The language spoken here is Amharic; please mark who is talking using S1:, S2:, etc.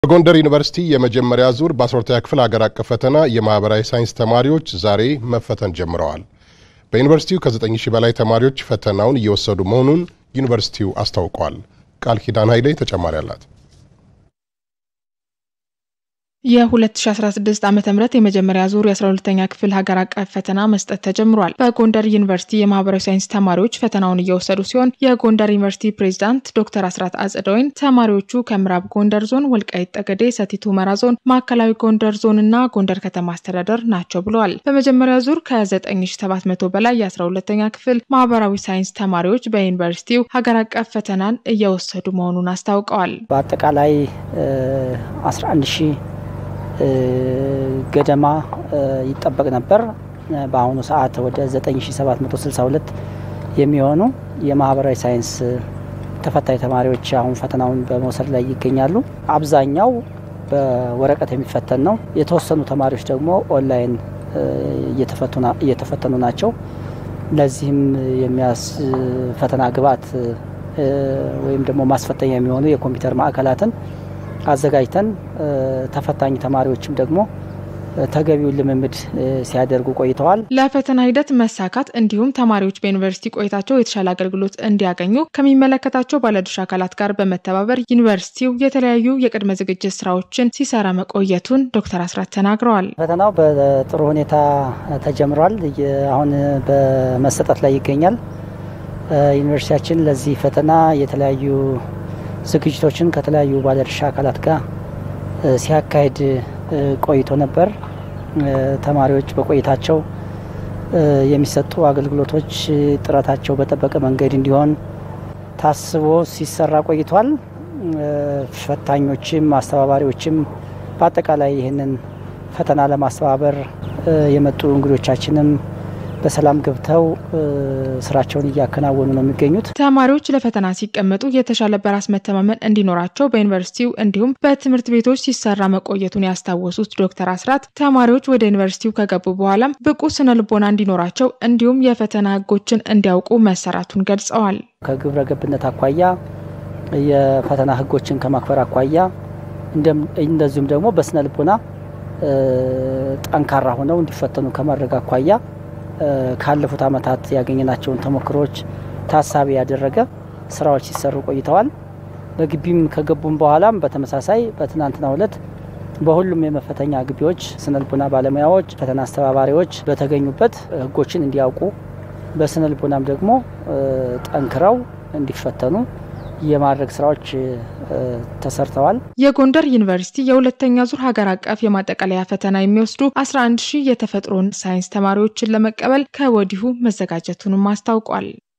S1: በጎንደር ዩኒቨርሲቲ የመጀመሪያ ዙር በ12ኛ ክፍል ሀገር አቀፍ ፈተና የማህበራዊ ሳይንስ ተማሪዎች ዛሬ መፈተን ጀምረዋል። በዩኒቨርሲቲው ከ9000 በላይ ተማሪዎች ፈተናውን እየወሰዱ መሆኑን ዩኒቨርሲቲው አስታውቋል። ቃል ኪዳን ኃይሌ ተጨማሪ አላት።
S2: የ2016 ዓመተ ምህረት የመጀመሪያ ዙር የ12ኛ ክፍል ሀገር አቀፍ ፈተና መስጠት ተጀምሯል። በጎንደር ዩኒቨርሲቲ የማህበራዊ ሳይንስ ተማሪዎች ፈተናውን እየወሰዱ ሲሆን የጎንደር ዩኒቨርሲቲ ፕሬዝዳንት ዶክተር አስራት አጽደወይን ተማሪዎቹ ከምዕራብ ጎንደር ዞን፣ ወልቃይት ጠገዴ፣ ሰቲት ሁመራ ዞን፣ ማዕከላዊ ጎንደር ዞንና ጎንደር ከተማ አስተዳደር ናቸው ብለዋል። በመጀመሪያ ዙር ከ9700 በላይ የ12ኛ ክፍል ማህበራዊ ሳይንስ ተማሪዎች በዩኒቨርሲቲው ሀገር አቀፍ ፈተናን እየወሰዱ መሆኑን አስታውቀዋል።
S3: በአጠቃላይ 11000 ገደማ ይጠበቅ ነበር። በአሁኑ ሰዓት ወደ 9762 የሚሆኑ የማህበራዊ ሳይንስ ተፈታኝ ተማሪዎች አሁን ፈተናውን በመውሰድ ላይ ይገኛሉ። አብዛኛው በወረቀት የሚፈተን ነው። የተወሰኑ ተማሪዎች ደግሞ ኦንላይን እየተፈተኑ ናቸው። ለዚህም ፈተና ግብዓት ወይም ደግሞ ማስፈተኛ የሚሆኑ የኮምፒውተር ማዕከላትን አዘጋጅተን ተፈታኝ ተማሪዎችም ደግሞ ተገቢውን ልምምድ ሲያደርጉ ቆይተዋል።
S2: ለፈተና ሂደት መሳካት እንዲሁም ተማሪዎች በዩኒቨርሲቲ ቆይታቸው የተሻለ አገልግሎት እንዲያገኙ ከሚመለከታቸው ባለድርሻ አካላት ጋር በመተባበር ዩኒቨርሲቲው የተለያዩ የቅድመ ዝግጅት ስራዎችን ሲሰራ መቆየቱን ዶክተር አስራት ተናግረዋል።
S3: ፈተናው በጥሩ ሁኔታ ተጀምሯል። አሁን በመሰጠት ላይ ይገኛል። ዩኒቨርሲቲያችን ለዚህ ፈተና የተለያዩ ዝግጅቶችን ከተለያዩ ባለድርሻ አካላት ጋር ሲያካሂድ ቆይቶ ነበር። ተማሪዎች በቆይታቸው የሚሰጡ አገልግሎቶች ጥራታቸው በጠበቀ መንገድ እንዲሆን ታስቦ ሲሰራ ቆይቷል። ፈታኞችም አስተባባሪዎችም በአጠቃላይ ይህንን ፈተና ለማስተባበር የመጡ እንግዶቻችንም በሰላም ገብተው ስራቸውን እያከናወኑ ነው የሚገኙት።
S2: ተማሪዎች ለፈተና ሲቀመጡ የተሻለ በራስ መተማመን እንዲኖራቸው በዩኒቨርሲቲው እንዲሁም በትምህርት ቤቶች ሲሰራ መቆየቱን ያስታወሱት ዶክተር አስራት ተማሪዎች ወደ ዩኒቨርሲቲው ከገቡ በኋላም ብቁ ስነ ልቦና እንዲኖራቸው እንዲሁም የፈተና ህጎችን እንዲያውቁ መሰራቱን ገልጸዋል።
S3: ከግብረ ገብነት አኳያ የፈተና ህጎችን ከማክበር አኳያ እንደዚሁም ደግሞ በስነ ልቦና ጠንካራ ሆነው እንዲፈተኑ ከማድረግ አኳያ ካለፉት ዓመታት ያገኘናቸውን ተሞክሮች ታሳቢ ያደረገ ስራዎች ሲሰሩ ቆይተዋል። በግቢም ከገቡም በኋላም በተመሳሳይ በትናንትናው ዕለት በሁሉም የመፈተኛ ግቢዎች ስነልቦና ባለሙያዎች፣ ፈተና አስተባባሪዎች በተገኙበት ህጎችን እንዲያውቁ በስነልቦናም ደግሞ ጠንክረው እንዲፈተኑ የማድረግ ስራዎች ተሰርተዋል።
S2: የጎንደር ዩኒቨርሲቲ የሁለተኛ ዙር ሀገር አቀፍ የማጠቃለያ ፈተና የሚወስዱ 11000 የተፈጥሮ ሳይንስ ተማሪዎችን ለመቀበል ከወዲሁ መዘጋጀቱንም አስታውቋል።